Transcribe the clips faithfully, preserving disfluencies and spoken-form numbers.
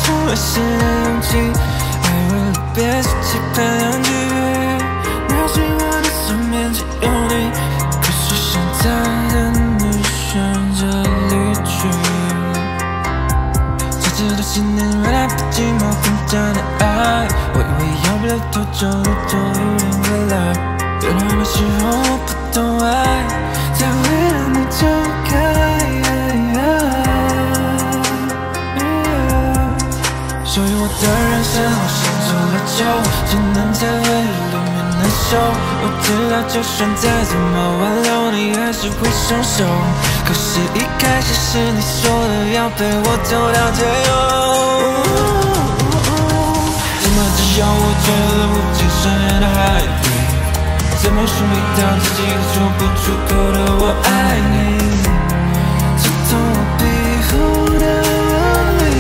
出了新的勇气，爱为了别是期盼两句，描述我的身边只有你，可是现在的你选择离去，才知道信念原来不寂寞更加的爱，我以为要不了多久就有人回来，原来那时候我不懂爱，才会让你走开。所以我的人生好像走了酒，只能在回忆里面难受。我知道就算再怎么挽留，你还是会松手。可是，一开始是你说的要陪我走到最后。怎么只有我坠入无尽深渊的海底？怎么寻觅到自己说不出口的我爱你？刺痛我皮肤的纹理。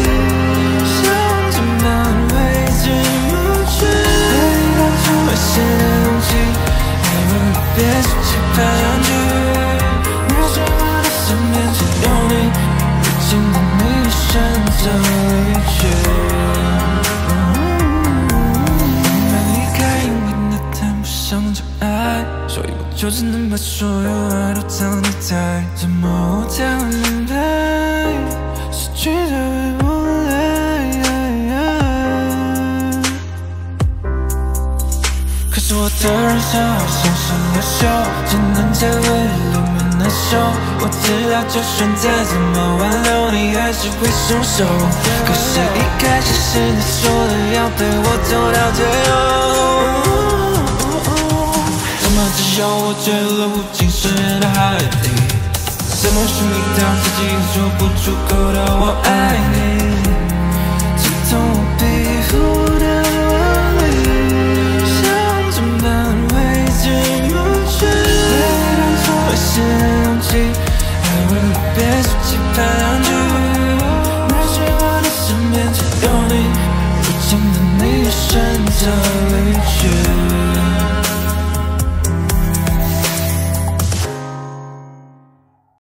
新的勇气，爱为了别是期盼两句，描述我的身边只有你，如今的你选择离去。明白离开，因为那谈不上真爱，所以我就只能把所有爱都藏匿在，怎么我才会明白，失去才会不来。可是我的人生好像是了锈，只能在回忆里面难受。我知道就算再怎么挽留，你还是会松手。可是，一开始是你说的要陪我走到最后。怎么只有我坠入了无尽深渊的海底？怎么寻觅到自己说不出口的我爱你？